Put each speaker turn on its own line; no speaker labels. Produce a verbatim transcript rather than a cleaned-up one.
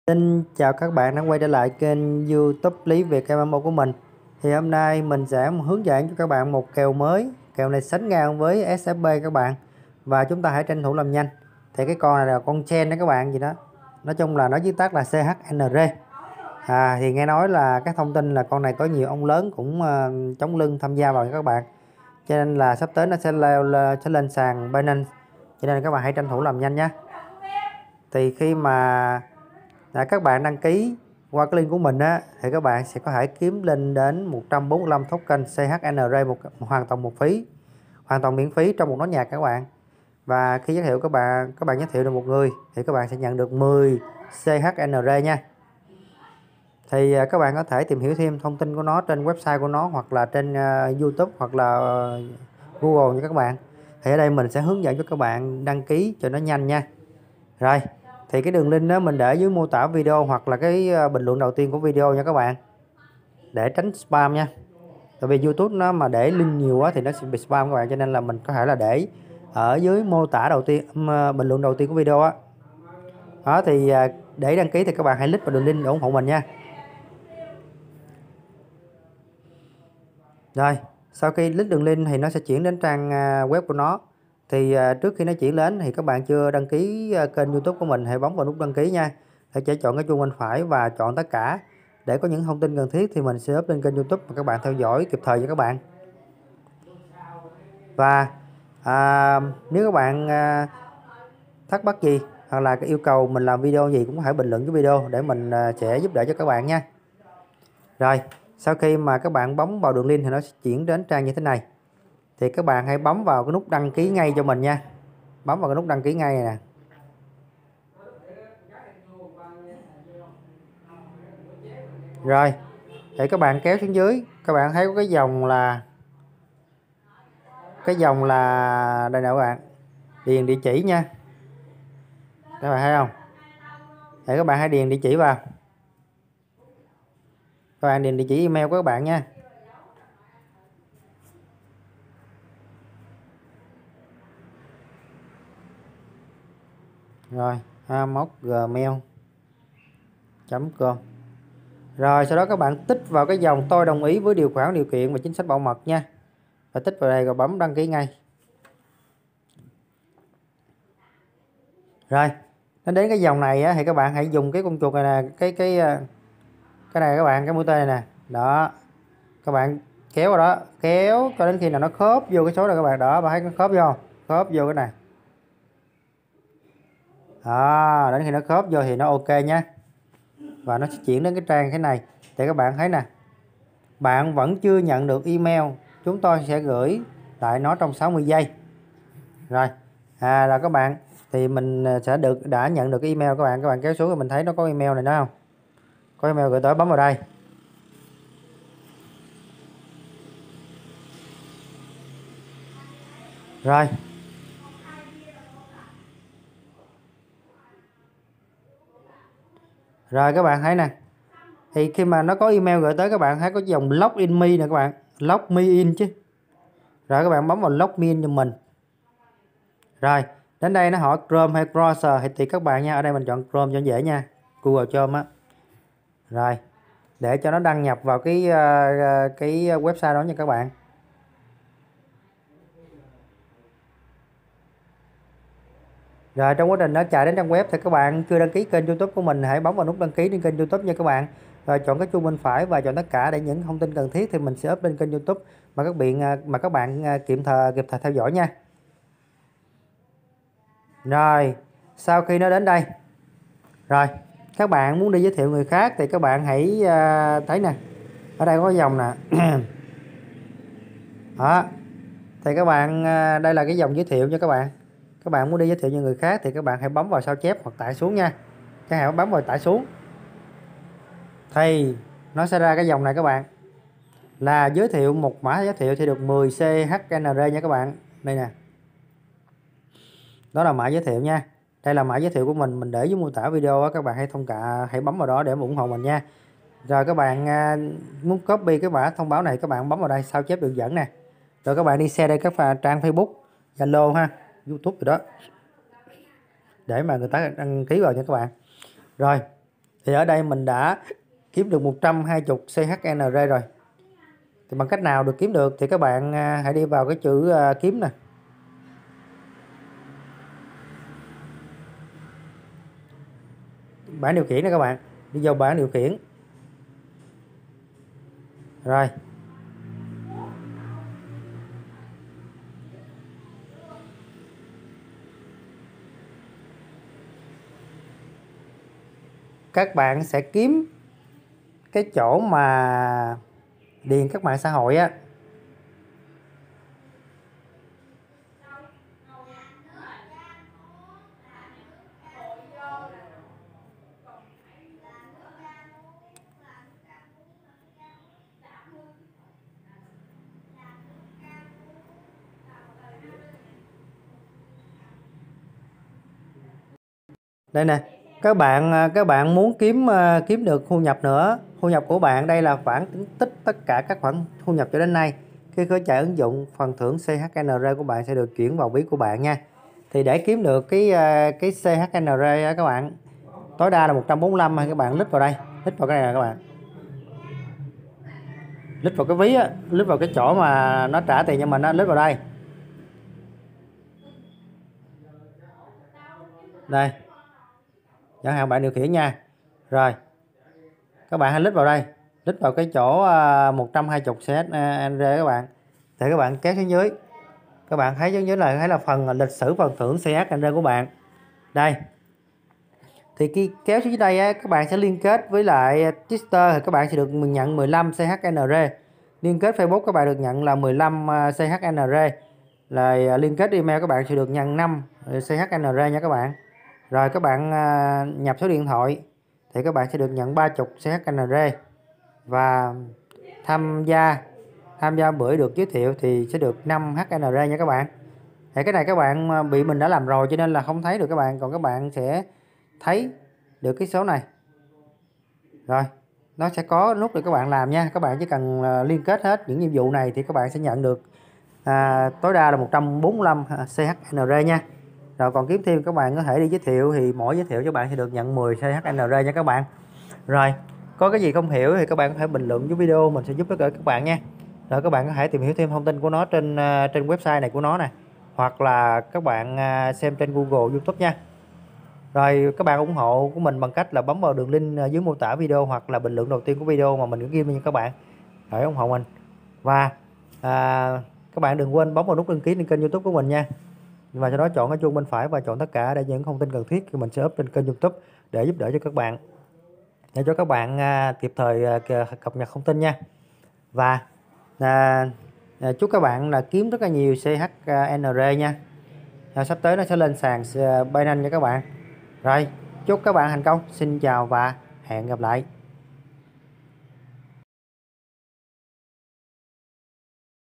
Xin chào các bạn đã quay trở lại kênh YouTube Lý Việt em em o của mình. Thì hôm nay mình sẽ hướng dẫn cho các bạn một kèo mới. Kèo này sánh ngang với ét ép pê các bạn. Và chúng ta hãy tranh thủ làm nhanh. Thì cái con này là con chen đó các bạn gì đó. Nói chung là nó viết tắt là xê hát en rờ. À, thì nghe nói là cái thông tin là con này có nhiều ông lớn cũng uh, chống lưng tham gia vào các bạn. Cho nên là sắp tới nó sẽ lên, sẽ lên sàn Binance. Cho nên các bạn hãy tranh thủ làm nhanh nhé. Thì khi mà Đã, các bạn đăng ký qua cái link của mình á, thì các bạn sẽ có thể kiếm lên đến một trăm bốn mươi lăm token xê hát en rờ một, một hoàn toàn một phí, hoàn toàn miễn phí trong một nốt nhạc các bạn. Và khi giới thiệu các bạn các bạn giới thiệu được một người thì các bạn sẽ nhận được mười xê hát en rờ nha. Thì các bạn có thể tìm hiểu thêm thông tin của nó trên website của nó, hoặc là trên uh, YouTube, hoặc là uh, Google nha các bạn. Thì ở đây mình sẽ hướng dẫn cho các bạn đăng ký cho nó nhanh nha. Rồi, thì cái đường link đó mình để dưới mô tả video, hoặc là cái bình luận đầu tiên của video nha các bạn, để tránh spam nha. Tại vì YouTube nó mà để link nhiều quá thì nó sẽ bị spam các bạn, cho nên là mình có thể là để ở dưới mô tả đầu tiên, bình luận đầu tiên của video á. Đó, thì để đăng ký thì các bạn hãy click vào đường link để ủng hộ mình nha. Rồi, sau khi click đường link thì nó sẽ chuyển đến trang web của nó. Thì uh, trước khi nó chuyển đến thì các bạn chưa đăng ký uh, kênh YouTube của mình, hãy bấm vào nút đăng ký nha. Hãy chọn cái chuông bên phải và chọn tất cả để có những thông tin cần thiết thì mình sẽ up lên kênh YouTube và các bạn theo dõi kịp thời cho các bạn. Và uh, nếu các bạn uh, thắc mắc gì hoặc là cái yêu cầu mình làm video gì cũng có thể bình luận cái video để mình uh, sẽ giúp đỡ cho các bạn nha. Rồi, sau khi mà các bạn bấm vào đường link thì nó sẽ chuyển đến trang như thế này. Thì các bạn hãy bấm vào cái nút đăng ký ngay cho mình nha. Bấm vào cái nút đăng ký ngay này nè. Rồi, để các bạn kéo xuống dưới, các bạn thấy có cái dòng là cái dòng là đây nè các bạn, điền địa chỉ nha. Các bạn thấy không? Để các bạn hãy điền địa chỉ vào. Các bạn điền địa chỉ email của các bạn nha. Rồi, amoc@gmail chấm com. Rồi sau đó các bạn tích vào cái dòng tôi đồng ý với điều khoản, điều kiện và chính sách bảo mật nha. Và tích vào đây rồi bấm đăng ký ngay. Rồi, nó đến cái dòng này á, thì các bạn hãy dùng cái con chuột này nè, cái cái cái này các bạn, cái mũi tên này nè. Đó. Các bạn kéo vào đó, kéo cho đến khi nào nó khớp vô cái số này các bạn. Đó, bạn thấy nó khớp vô, khớp vô cái này. Đó, đến khi nó khớp vô thì nó ok nhé. Và nó sẽ chuyển đến cái trang thế này. Để các bạn thấy nè, bạn vẫn chưa nhận được email, chúng tôi sẽ gửi lại nó trong sáu mươi giây. Rồi, à là các bạn thì mình sẽ được đã nhận được cái email các bạn. Các bạn kéo xuống thì mình thấy nó có email này đó không? Có email gửi tới, bấm vào đây. Rồi. Rồi các bạn thấy nè. Thì khi mà nó có email gửi tới các bạn thấy có dòng login me nè các bạn, log me in chứ. Rồi các bạn bấm vào log me in cho mình. Rồi, đến đây nó hỏi Chrome hay browser thì các bạn nha, ở đây mình chọn Chrome cho dễ nha. Google Chrome á. Rồi, để cho nó đăng nhập vào cái uh, cái website đó nha các bạn. Rồi trong quá trình nó chạy đến trang web thì các bạn chưa đăng ký kênh YouTube của mình, hãy bấm vào nút đăng ký trên kênh YouTube nha các bạn. Rồi chọn cái chuông bên phải và chọn tất cả để những thông tin cần thiết thì mình sẽ up lên kênh YouTube mà các bạn mà các bạn kịp thời kịp thời theo dõi nha. Rồi, sau khi nó đến đây. Rồi, các bạn muốn đi giới thiệu người khác thì các bạn hãy uh, thấy nè. Ở đây có dòng nè. Đó. Thì các bạn uh, đây là cái dòng giới thiệu cho các bạn. Các bạn muốn đi giới thiệu cho người khác thì các bạn hãy bấm vào sao chép hoặc tải xuống nha. Các bạn bấm vào tải xuống. Thì nó sẽ ra cái dòng này các bạn. Là giới thiệu một mã giới thiệu thì được mười xê hát en rờ nha các bạn. Đây nè. Đó là mã giới thiệu nha. Đây là mã giới thiệu của mình, mình để dưới mô tả video đó. Các bạn hãy thông cả hãy bấm vào đó để ủng hộ mình nha. Rồi các bạn muốn copy cái mã thông báo này, các bạn bấm vào đây sao chép đường dẫn nè. Rồi các bạn đi share đây các trang Facebook, Zalo ha, YouTube rồi đó. Để mà người ta đăng ký vào nha các bạn. Rồi, Thì ở đây mình đã kiếm được một trăm hai mươi xê hát en rê rồi. Thì bằng cách nào được kiếm được thì các bạn hãy đi vào cái chữ kiếm nè. Bảng điều khiển nè các bạn, đi vào bảng điều khiển. Rồi. Các bạn sẽ kiếm cái chỗ mà điền các mạng xã hội á. Đây nè, các bạn các bạn muốn kiếm kiếm được thu nhập nữa. Thu nhập của bạn đây là khoản tính tích tất cả các khoản thu nhập cho đến nay. Khi khởi chạy ứng dụng, phần thưởng xê hát en rê của bạn sẽ được chuyển vào ví của bạn nha. Thì để kiếm được cái cái xê hát en rê các bạn, tối đa là một trăm bốn mươi lăm, hay các bạn lít vào đây, lít vào cái này nè các bạn. Lít vào cái ví á, lít vào cái chỗ mà nó trả tiền cho mình á, lít vào đây. Đây. Chẳng hạn bạn điều khiển nha. Rồi. Các bạn hãy lít vào đây, lít vào cái chỗ một trăm hai mươi xê hát en rê các bạn. Để các bạn kéo xuống dưới. Các bạn thấy xuống dưới là thấy là phần lịch sử phần thưởng xê hát en rê của bạn. Đây. Thì khi kéo xuống dưới đây á, các bạn sẽ liên kết với lại Twitter thì các bạn sẽ được nhận mười lăm xê hát en rê. Liên kết Facebook các bạn được nhận là mười lăm xê hát en rê. Là liên kết email các bạn sẽ được nhận năm xê hát en rê nha các bạn. Rồi các bạn nhập số điện thoại thì các bạn sẽ được nhận ba mươi xê hát en rê. Và tham gia tham gia bữa được giới thiệu thì sẽ được năm hát en rê nha các bạn. Thì cái này các bạn bị mình đã làm rồi cho nên là không thấy được các bạn, còn các bạn sẽ thấy được cái số này. Rồi, nó sẽ có nút để các bạn làm nha. Các bạn chỉ cần liên kết hết những nhiệm vụ này thì các bạn sẽ nhận được à, tối đa là một trăm bốn mươi lăm xê hát en rê nha. Rồi còn kiếm thêm các bạn có thể đi giới thiệu thì mỗi giới thiệu cho bạn sẽ được nhận mười xê hát en rê nha các bạn. Rồi, có cái gì không hiểu thì các bạn có thể bình luận dưới video, mình sẽ giúp đỡ các bạn nha. Rồi các bạn có thể tìm hiểu thêm thông tin của nó trên trên website này của nó nè, hoặc là các bạn xem trên Google, YouTube nha. Rồi các bạn ủng hộ của mình bằng cách là bấm vào đường link dưới mô tả video hoặc là bình luận đầu tiên của video mà mình có ghi cho các bạn để ủng hộ mình. Và à, các bạn đừng quên bấm vào nút đăng ký trên kênh YouTube của mình nha. Và sau đó chọn cái chuông bên phải và chọn tất cả để những thông tin cần thiết thì mình sẽ up trên kênh YouTube để giúp đỡ cho các bạn, để cho các bạn à, kịp thời à, cập nhật thông tin nha. Và à, à, chúc các bạn là kiếm rất là nhiều xê hát en rê nha. À, sắp tới nó sẽ lên sàn Binance nha các bạn. Rồi, chúc các bạn thành công. Xin chào và hẹn gặp lại.